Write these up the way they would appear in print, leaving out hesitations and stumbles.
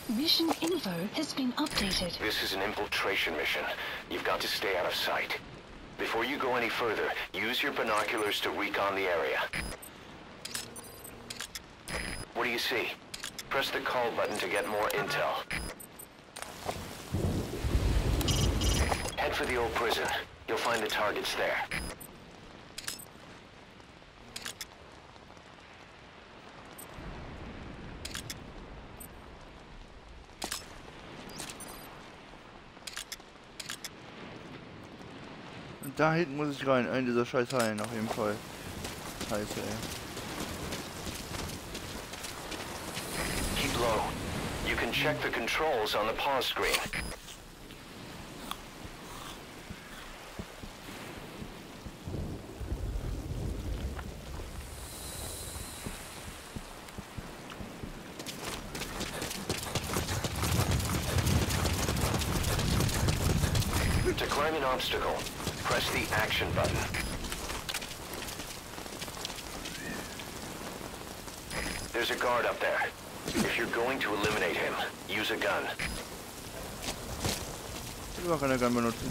Mission info has been updated. This is an infiltration mission. You've got to stay out of sight. Before you go any further, use your binoculars to recon the area. What do you see? Press the call button to get more intel. Head for the old prison. You'll find the targets there. Und da hinten muss ich rein, in dieser scheiß Hallen auf jeden Fall. Scheiße, ey. Keep low. You can check the controls on the pause screen. To climb an obstacle, press the action button. There's a guard up there. If you're going to eliminate him, use a gun. Ich will auch keine Gun benutzen.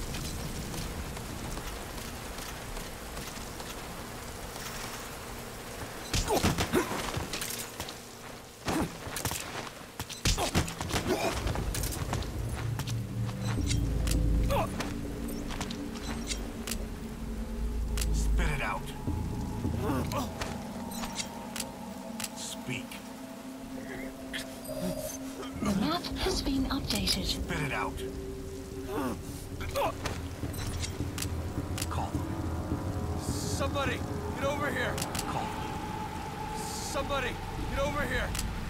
Spit it out. Speak. The map has been updated. Spit it out. Call. Somebody, get over here! Call. Somebody, get over here!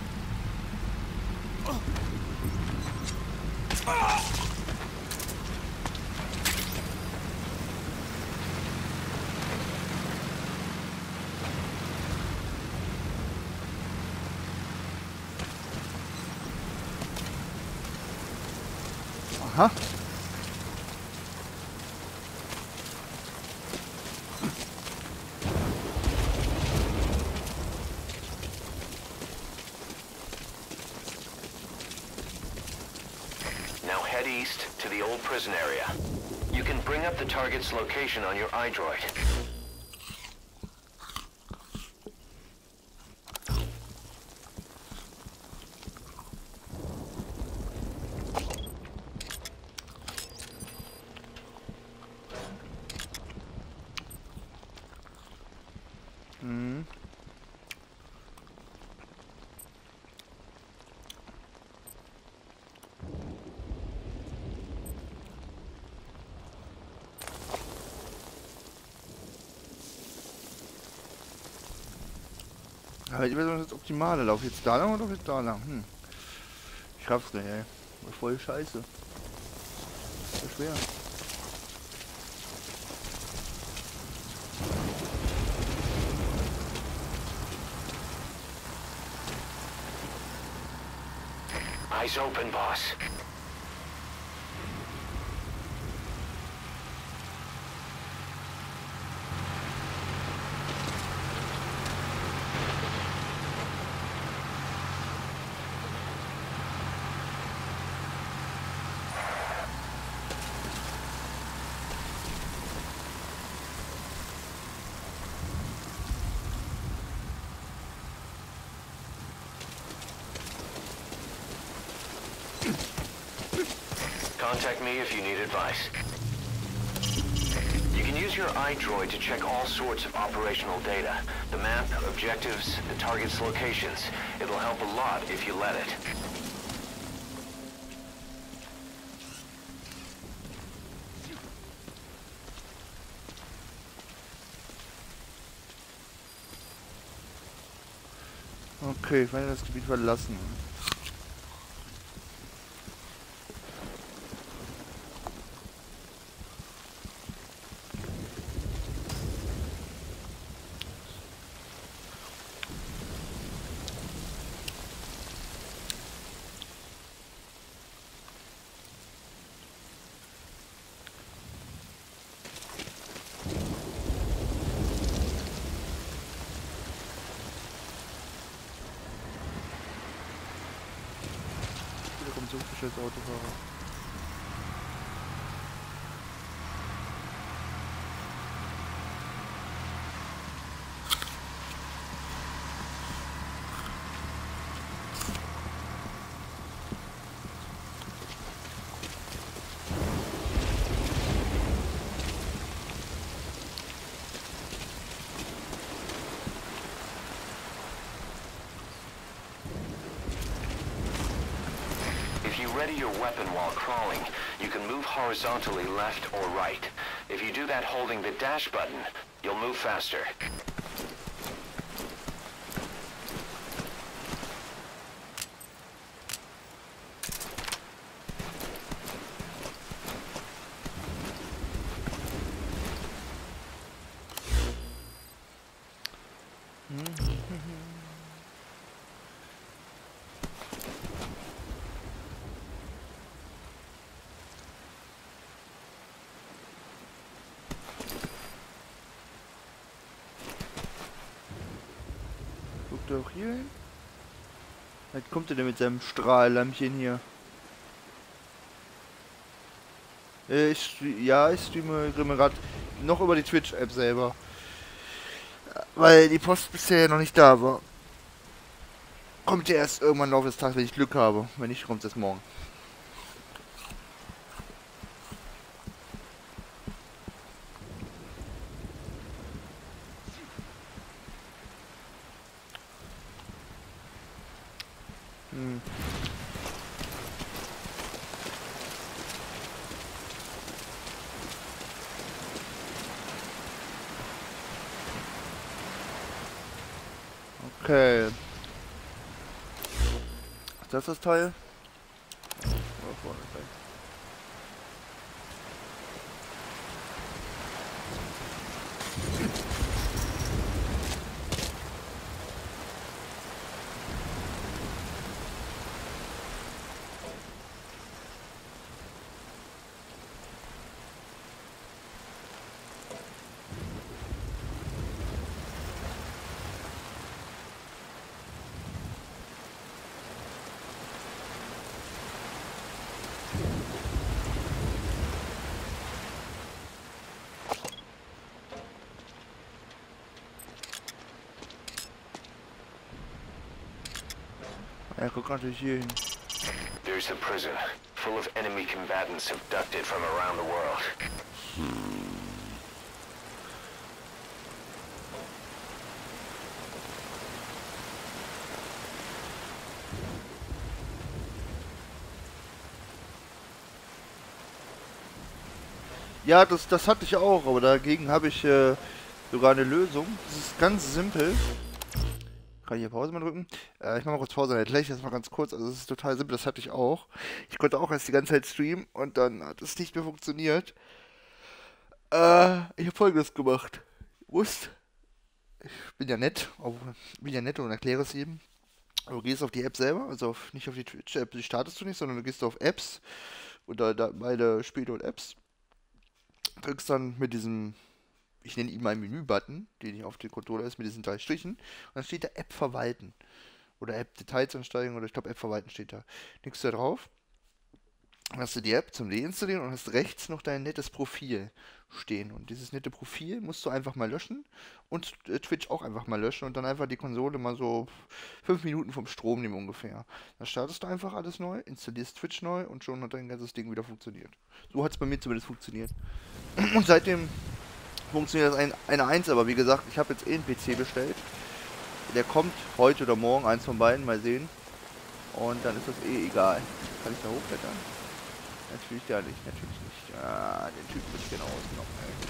Aha. Now head east to the old prison area. You can bring up the target's location on your iDroid. Mhm. Aber die Version ist das Optimale. Lauf jetzt da lang oder jetzt da lang? Ich schaff's nicht, ey. Voll scheiße. So schwer. Eyes open, boss. Contact me if you need advice. You can use your iDroid to check all sorts of operational data. The map, objectives, the target's locations. It'll help a lot if you let it. Okay, ich werde das Gebiet verlassen. Man sucht sich als Autofahrer. If you ready your weapon while crawling, you can move horizontally left or right. If you do that holding the dash button, you'll move faster. Guckt er auch hier hin? Was kommt er denn mit seinem Strahllämpchen hier? Ich streame gerade noch über die Twitch-App selber. Weil die Post bisher noch nicht da war. Kommt ja erst irgendwann im Laufe des Tages, wenn ich Glück habe. Wenn nicht, kommt es erst morgen. Okay. Ist das das Teil? Ja, vorne gleich. Ja, guck natürlich hier hin. There's a prison, full of enemy combatants abducted from around the world. Ja, das hatte ich auch, aber dagegen habe ich sogar eine Lösung. Das ist ganz simpel. Kann ich hier Pause mal drücken? Ich mache mal kurz Pause, dann erkläre ich das mal ganz kurz. Also es ist total simpel, das hatte ich auch. Ich konnte auch erst die ganze Zeit streamen und dann hat es nicht mehr funktioniert. Ich habe Folgendes gemacht. Ich bin ja nett, und erkläre es jedem. Du gehst auf die App selber, also nicht auf die Twitch-App, die startest du nicht, sondern du gehst auf Apps oder meine Spiele und Apps. Drückst dann mit diesem, ich nenne ihn mal Menü-Button, den hier auf dem Controller ist, mit diesen 3 Strichen. Und dann steht da App verwalten. Oder App Details ansteigen, oder ich glaube App verwalten steht da. Klickst du da drauf, dann hast du die App zum Deinstallieren und hast rechts noch dein nettes Profil stehen. Und dieses nette Profil musst du einfach mal löschen und Twitch auch einfach mal löschen und dann einfach die Konsole mal so 5 Minuten vom Strom nehmen ungefähr. Dann startest du einfach alles neu, installierst Twitch neu und schon hat dein ganzes Ding wieder funktioniert. So hat es bei mir zumindest funktioniert. Und seitdem funktioniert das eine 1, aber wie gesagt, ich habe jetzt einen PC bestellt. Der kommt heute oder morgen, eins von beiden, mal sehen. Und dann ist das eh egal. Kann ich da hochklettern? Natürlich ja nicht, natürlich nicht. Ah, den Typ würde ich gerne ausgenommen, ey.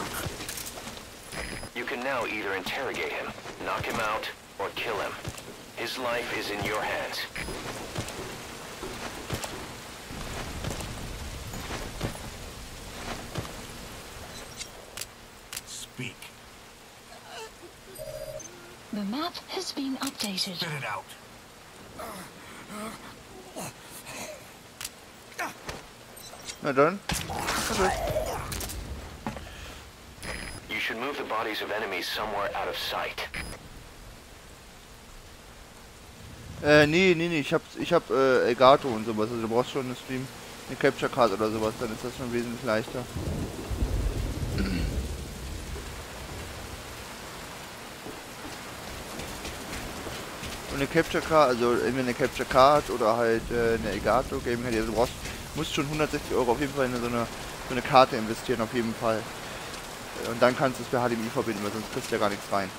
You can now either interrogate him, knock him out, or kill him. His life is in your hands. Speak. The map has been updated. Spit it out. Na dann. You should move the bodies of enemies somewhere out of sight. Nee, ich hab Elgato und sowas, also du brauchst schon eine Stream, eine Capture Card oder sowas, dann ist das schon wesentlich leichter. Und eine Capture Card, also entweder eine Capture Card oder halt eine Elgato Gaming Card, also du musst schon 160 € auf jeden Fall in so eine Karte investieren, auf jeden Fall. Und dann kannst du es per HDMI verbinden, weil sonst kriegst du ja gar nichts rein.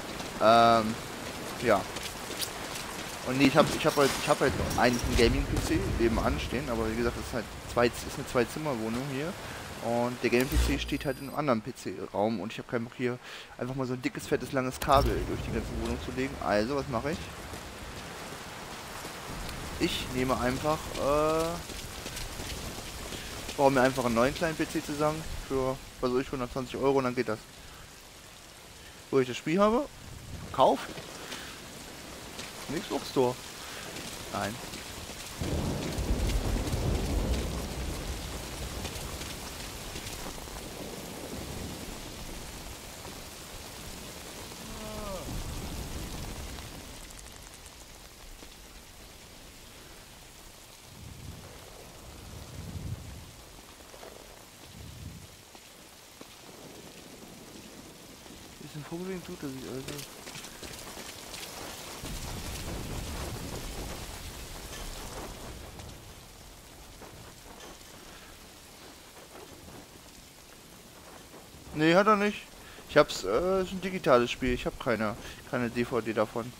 Ja. Und nee, ich hab halt eigentlich einen Gaming-PC nebenan stehen, aber wie gesagt, das ist halt eine Zwei-Zimmer-Wohnung hier. Und der Gaming-PC steht halt in einem anderen PC-Raum und ich habe keinen Bock hier einfach mal so ein dickes, fettes, langes Kabel durch die ganze Wohnung zu legen. Also, was mache ich? Ich nehme einfach, baue mir einfach einen neuen kleinen PC zusammen für, was weiß ich, 120 € und dann geht das. Wo ich das Spiel habe, Kauf. Xbox Store. Nein. Ist ein Vogel, tut er sich also. Nee, hat er nicht. Ich hab's, ist ein digitales Spiel. Ich habe keine DVD davon.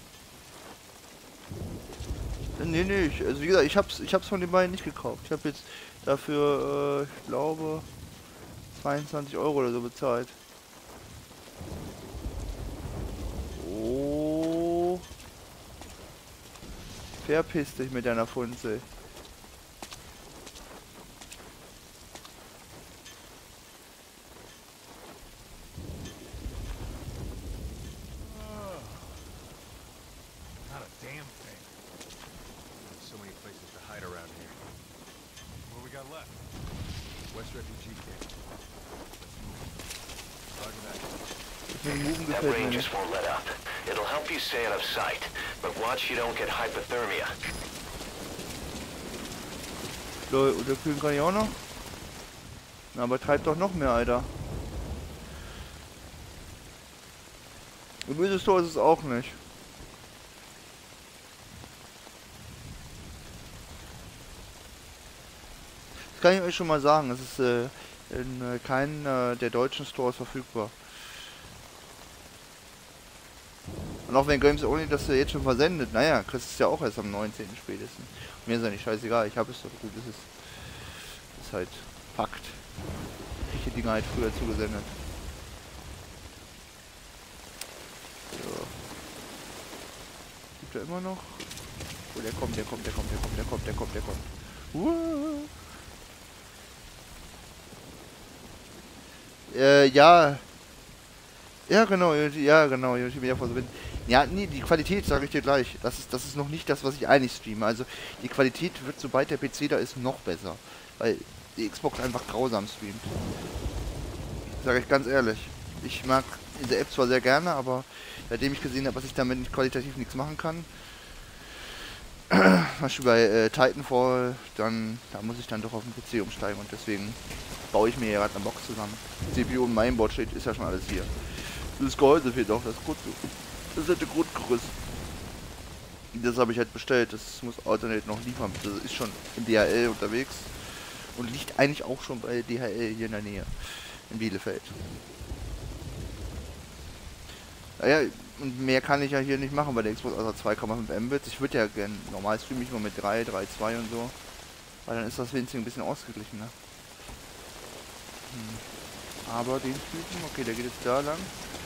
Nee, also wie gesagt, ich hab's von den beiden nicht gekauft. Ich habe jetzt dafür, ich glaube, 22 € oder so bezahlt. Oh. Verpiss dich mit deiner Funzel. Not a damn thing. There's so many places to hide around here. What we got left? West Refugee Camp. Roger that. That rain just won't let up. It'll help you stay out of sight, but watch you don't get hypothermia. Lol, unterkühlen kann ich auch noch? Na, aber treibt doch noch mehr, Alter. Im Store ist es auch nicht. Das kann ich euch schon mal sagen. Es ist in keinem der deutschen Stores verfügbar. Und auch wenn Games Only das jetzt schon versendet, naja, kriegst du es ja auch erst am 19. spätestens. Mir ist ja nicht scheißegal, ich habe es doch gut, es ist halt Fakt. Ich hätte Dinge halt früher zugesendet. So. Gibt er immer noch? Oh, der kommt. Ja. Ja, genau, ja, nee, die Qualität sage ich dir gleich. Das ist noch nicht das, was ich eigentlich streame. Also die Qualität wird, sobald der PC da ist, noch besser. Weil die Xbox einfach grausam streamt. Sage ich ganz ehrlich. Ich mag diese App zwar sehr gerne, aber seitdem ich gesehen habe, dass ich damit nicht qualitativ nichts machen kann, zum Beispiel bei Titanfall, da muss ich dann doch auf den PC umsteigen und deswegen baue ich mir gerade eine Box zusammen. CPU und Mainboard steht, ist ja schon alles hier. Das Gehäuse fehlt auch, das ist halt der Grundgerüst. Das habe ich halt bestellt, das muss Alternate noch liefern. Das ist schon in DHL unterwegs und liegt eigentlich auch schon bei DHL hier in der Nähe, in Bielefeld. Naja, und mehr kann ich ja hier nicht machen bei der Xbox, außer 2,5 Mbit. Ich würde ja gerne, normal streame ich nur mit 3, 3,2 und so. Weil dann ist das wenigstens ein bisschen ausgeglichen, ne? Aber den Typen, okay, der geht jetzt da lang.